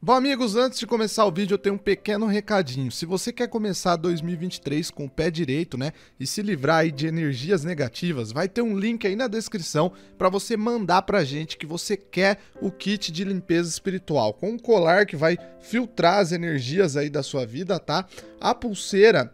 Bom, amigos, antes de começar o vídeo eu tenho um pequeno recadinho. Se você quer começar 2023 com o pé direito, né, e se livrar aí de energias negativas, vai ter um link aí na descrição para você mandar pra gente que você quer o kit de limpeza espiritual, com um colar que vai filtrar as energias aí da sua vida, tá? A pulseira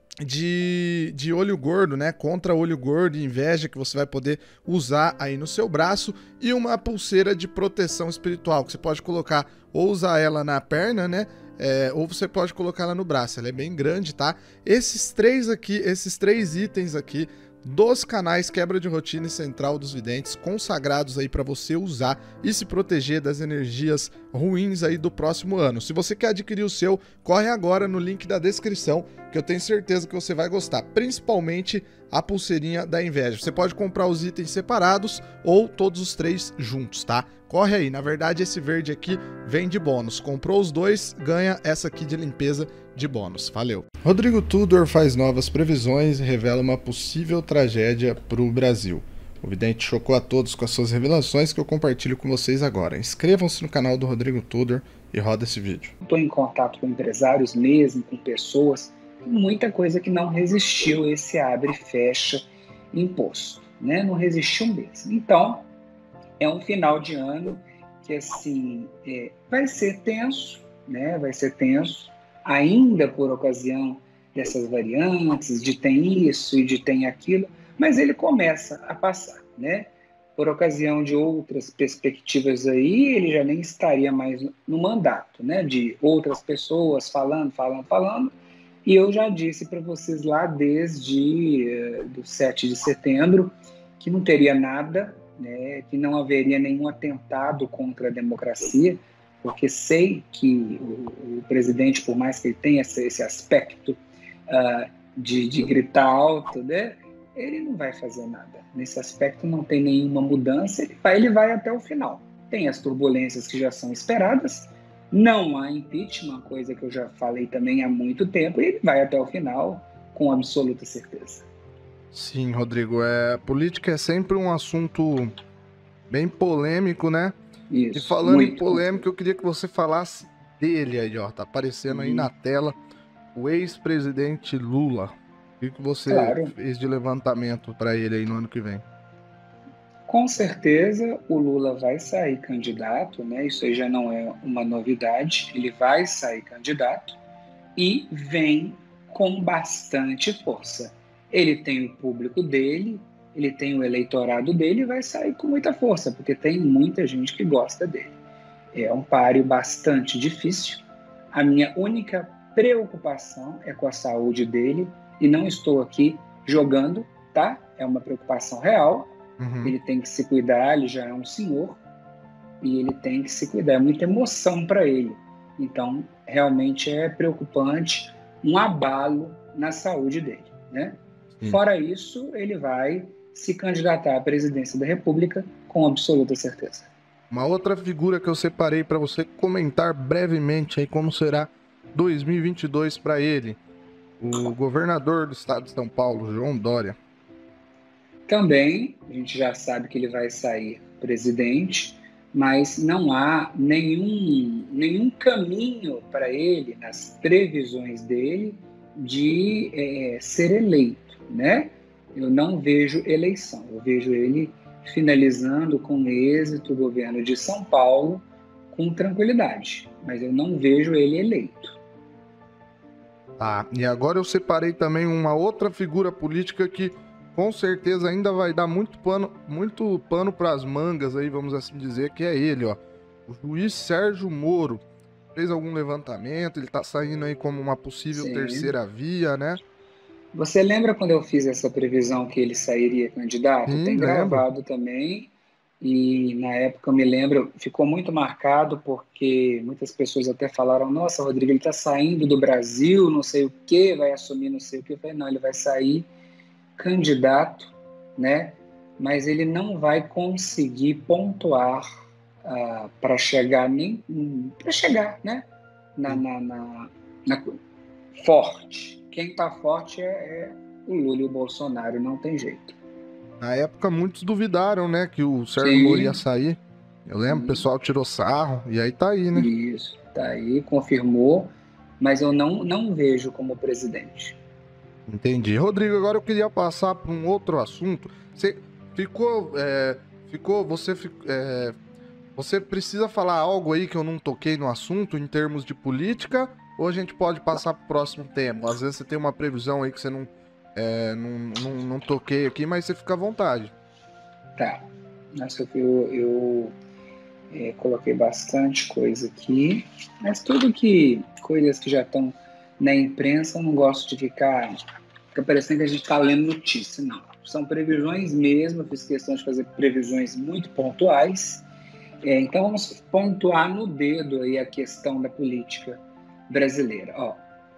de olho gordo, né? Contra olho gordo e inveja, que você vai poder usar aí no seu braço, e uma pulseira de proteção espiritual, que você pode colocar ou usar ela na perna, né? Ou você pode colocar ela no braço. Ela é bem grande, tá? Esses três itens aqui dos canais Quebra de Rotina e Central dos Videntes, consagrados aí para você usar e se proteger das energias ruins aí do próximo ano. Se você quer adquirir o seu, corre agora no link da descrição, que eu tenho certeza que você vai gostar, principalmente a pulseirinha da inveja. Você pode comprar os itens separados ou todos os três juntos, tá? Corre aí, na verdade esse verde aqui vem de bônus. Comprou os dois, ganha essa aqui de limpeza de bônus. Valeu! Rodrigo Tudor faz novas previsões e revela uma possível tragédia para o Brasil. O vidente chocou a todos com as suas revelações que eu compartilho com vocês agora. Inscrevam-se no canal do Rodrigo Tudor e roda esse vídeo. Estou em contato com empresários mesmo, com pessoas, tem muita coisa que não resistiu a esse abre e fecha imposto, né? Não resistiu mesmo. Então, é um final de ano que assim vai ser tenso, né? Vai ser tenso, ainda por ocasião dessas variantes, de tem isso e de tem aquilo, mas ele começa a passar, né? Por ocasião de outras perspectivas aí, ele já nem estaria mais no mandato, né? De outras pessoas falando, e eu já disse para vocês lá desde do 7 de setembro que não teria nada, né? Que não haveria nenhum atentado contra a democracia, porque sei que o presidente, por mais que ele tenha esse aspecto de gritar alto, né, ele não vai fazer nada. Nesse aspecto não tem nenhuma mudança, ele vai até o final. Tem as turbulências que já são esperadas, não há impeachment, coisa que eu já falei também há muito tempo, e ele vai até o final com absoluta certeza. Sim, Rodrigo, política é sempre um assunto bem polêmico, né? Isso, e falando muito, em polêmica, eu queria que você falasse dele aí, ó, tá aparecendo aí na tela, o ex-presidente Lula. O que você fez de levantamento para ele aí no ano que vem? Com certeza o Lula vai sair candidato, né? Isso aí já não é uma novidade, ele vai sair candidato e vem com bastante força. Ele tem o público dele, ele tem o eleitorado dele e vai sair com muita força, porque tem muita gente que gosta dele. É um páreo bastante difícil. A minha única preocupação é com a saúde dele, e não estou aqui jogando, tá? É uma preocupação real. Ele tem que se cuidar, ele já é um senhor, e ele tem que se cuidar. É muita emoção para ele. Então, realmente é preocupante, um abalo na saúde dele, né? Fora isso, ele vai se candidatar à presidência da República com absoluta certeza. Uma outra figura que eu separei para você comentar brevemente aí como será 2022 para ele, o governador do estado de São Paulo, João Dória. Também, a gente já sabe que ele vai sair presidente, mas não há nenhum caminho para ele, nas previsões dele, de ser eleito, né? Eu não vejo eleição, eu vejo ele finalizando com êxito o governo de São Paulo com tranquilidade, mas eu não vejo ele eleito. Tá, e agora eu separei também uma outra figura política que com certeza ainda vai dar muito pano para as mangas aí, vamos assim dizer, que é ele, ó. O juiz Sérgio Moro. Fez algum levantamento, ele tá saindo aí como uma possível terceira via, né? Você lembra quando eu fiz essa previsão que ele sairia candidato? Sim, Tem gravado lembro. também, e na época eu me lembro, ficou muito marcado porque muitas pessoas até falaram, nossa, Rodrigo, ele tá saindo do Brasil, não sei o que, vai assumir não sei o que. Eu falei, não, ele vai sair candidato, né? Mas ele não vai conseguir pontuar para chegar né? Na forte. Quem está forte é o Lula e o Bolsonaro, não tem jeito. Na época muitos duvidaram, né, que o Sérgio Moro ia sair. Eu lembro, o pessoal tirou sarro, e aí tá aí, né? Isso, tá aí, confirmou, mas eu não vejo como presidente. Entendi. Rodrigo, agora eu queria passar para um outro assunto. Você ficou, você precisa falar algo aí que eu não toquei no assunto em termos de política, ou a gente pode passar para o próximo tema? Às vezes você tem uma previsão aí que você não toquei aqui, mas você fica à vontade. Tá, nossa, coloquei bastante coisa aqui, mas coisas que já estão na imprensa, eu não gosto de fica parecendo que a gente está lendo notícia, não. São previsões mesmo, eu fiz questão de fazer previsões muito pontuais. Então vamos pontuar no dedo aí a questão da política brasileira. Ó,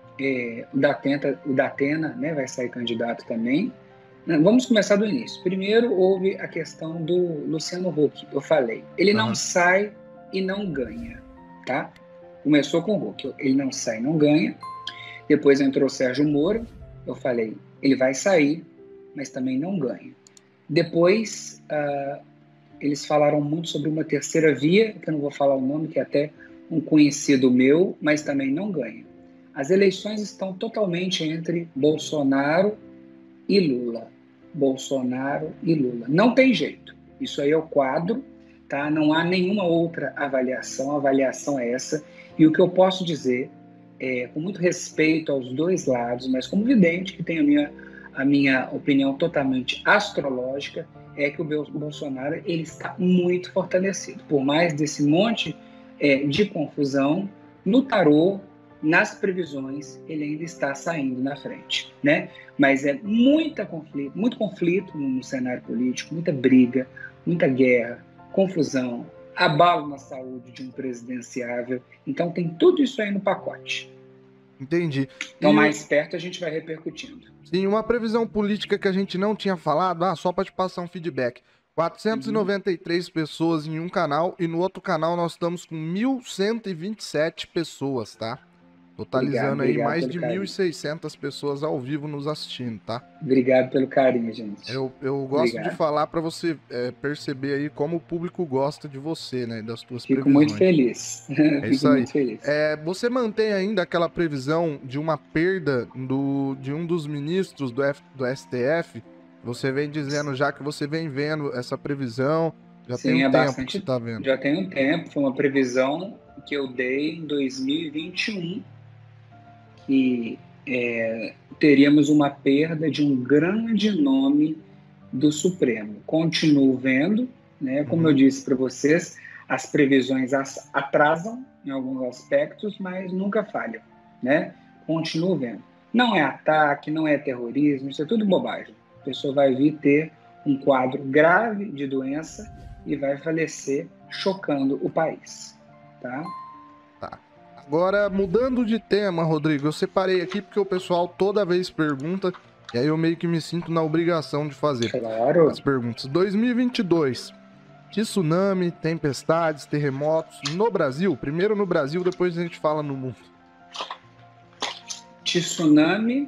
o Datena, né, vai sair candidato também. Vamos começar do início. Primeiro houve a questão do Luciano Huck, eu falei. Ele não sai e não ganha, tá? Começou com o Huck, ele não sai e não ganha. Depois entrou o Sérgio Moro, eu falei, ele vai sair, mas também não ganha. Depois, eles falaram muito sobre uma terceira via, que eu não vou falar o nome, que é até um conhecido meu, mas também não ganha. As eleições estão totalmente entre Bolsonaro e Lula. Bolsonaro e Lula. Não tem jeito. Isso aí é o quadro, tá? Não há nenhuma outra avaliação. A avaliação é essa. E o que eu posso dizer, com muito respeito aos dois lados, mas como vidente, que tem a minha opinião totalmente astrológica, é que o Bolsonaro ele está muito fortalecido. Por mais desse monte de confusão, no tarô, nas previsões, ele ainda está saindo na frente, né? Mas é muito conflito no cenário político, muita briga, muita guerra, confusão, abalo na saúde de um presidenciável. Então tem tudo isso aí no pacote. Entendi. Então mais perto a gente vai repercutindo. Sim, uma previsão política que a gente não tinha falado, só para te passar um feedback. 493 pessoas em um canal e no outro canal nós estamos com 1.127 pessoas, tá? Totalizando aí mais de 1.600 pessoas ao vivo nos assistindo, tá? Obrigado pelo carinho, gente. Eu gosto de falar para você perceber aí como o público gosta de você, né? Das tuas previsões. Fico muito feliz. É isso aí. Você mantém ainda aquela previsão de uma perda de um dos ministros do STF? Você vem dizendo já que você vem vendo essa previsão. Já tem um tempo que você tá vendo. Já tem um tempo. Foi uma previsão que eu dei em 2021. Que teríamos uma perda de um grande nome do Supremo. Continuo vendo, né? Como eu disse para vocês, as previsões atrasam em alguns aspectos, mas nunca falham, né? Continuo vendo. Não é ataque, não é terrorismo, isso é tudo bobagem. A pessoa vai vir ter um quadro grave de doença e vai falecer, chocando o país, tá? Tá. Agora, mudando de tema, Rodrigo, eu separei aqui porque o pessoal toda vez pergunta, e aí eu meio que me sinto na obrigação de fazer as perguntas. 2022, tsunami, tempestades, terremotos no Brasil? Primeiro no Brasil, depois a gente fala no mundo. Tsunami,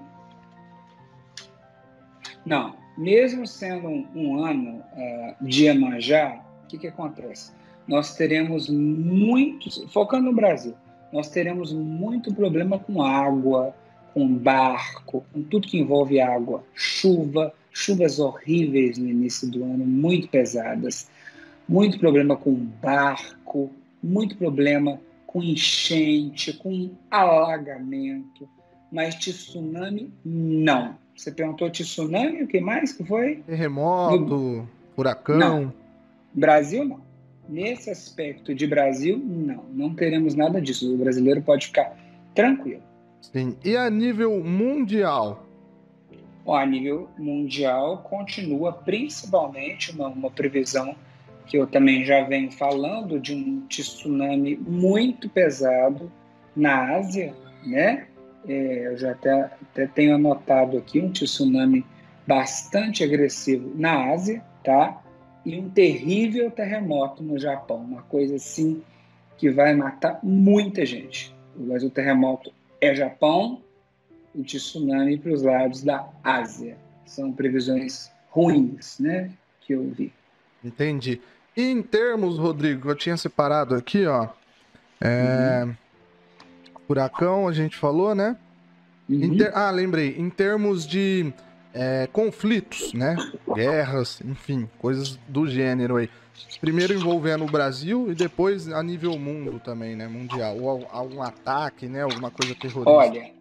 não. Mesmo sendo um ano de Iemanjá, o que acontece? Nós teremos focando no Brasil, nós teremos muito problema com água, com barco, com tudo que envolve água, chuvas horríveis no início do ano, muito pesadas, muito problema com barco, muito problema com enchente, com alagamento, mas tsunami, não. Você perguntou tsunami, o que mais que foi? Terremoto, furacão? Não. Brasil, não. Nesse aspecto de Brasil, não teremos nada disso. O brasileiro pode ficar tranquilo. Sim. E a nível mundial? A nível mundial, continua principalmente uma previsão que eu também já venho falando de um tsunami muito pesado na Ásia, né? Eu já até tenho anotado aqui um tsunami bastante agressivo na Ásia, tá? E um terrível terremoto no Japão, uma coisa assim que vai matar muita gente. Mas o terremoto é Japão, o tsunami para os lados da Ásia. São previsões ruins, né, que eu vi. Entendi. E em termos, Rodrigo, eu tinha separado aqui, ó, Uhum, furacão, a gente falou, né? uhum. Lembrei, em termos de conflitos, né? Guerras, enfim, coisas do gênero aí. Primeiro envolvendo o Brasil e depois a nível mundo também, né? Mundial. Ou algum ataque, né? Alguma coisa terrorista. Olha,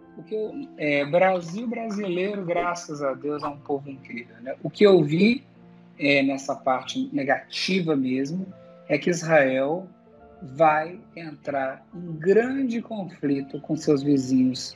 Brasil brasileiro, graças a Deus, é um povo incrível, né? O que eu vi nessa parte negativa mesmo é que Israel vai entrar em grande conflito com seus vizinhos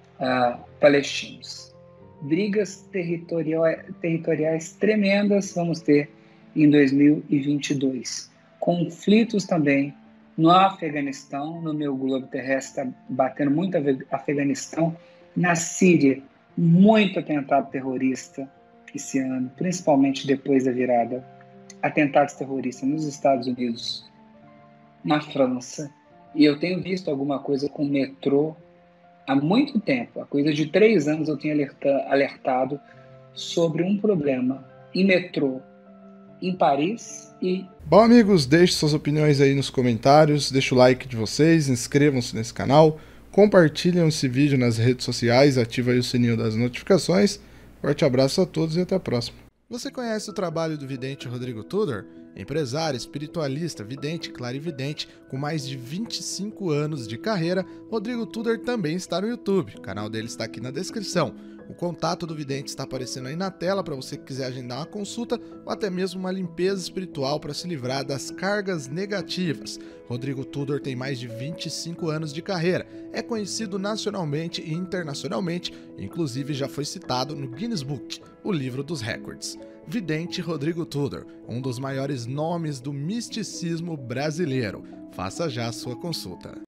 palestinos. Brigas territoriais tremendas vamos ter em 2022. Conflitos também no Afeganistão, no meu globo terrestre está batendo muito Afeganistão, na Síria, muito atentado terrorista esse ano, principalmente depois da virada. Atentados terroristas nos Estados Unidos, na França, e eu tenho visto alguma coisa com o metrô há muito tempo, há coisa de 3 anos eu tenho alertado sobre um problema em metrô em Paris e... Bom, amigos, deixe suas opiniões aí nos comentários, deixa o like de vocês, inscrevam-se nesse canal, compartilhem esse vídeo nas redes sociais, ativa aí o sininho das notificações. Forte abraço a todos e até a próxima. Você conhece o trabalho do vidente Rodrigo Tudor? Empresário, espiritualista, vidente, clarividente, com mais de 25 anos de carreira, Rodrigo Tudor também está no YouTube. O canal dele está aqui na descrição. O contato do vidente está aparecendo aí na tela para você que quiser agendar uma consulta ou até mesmo uma limpeza espiritual para se livrar das cargas negativas. Rodrigo Tudor tem mais de 25 anos de carreira, é conhecido nacionalmente e internacionalmente, inclusive já foi citado no Guinness Book, o livro dos recordes. Vidente Rodrigo Tudor, um dos maiores nomes do misticismo brasileiro. Faça já a sua consulta.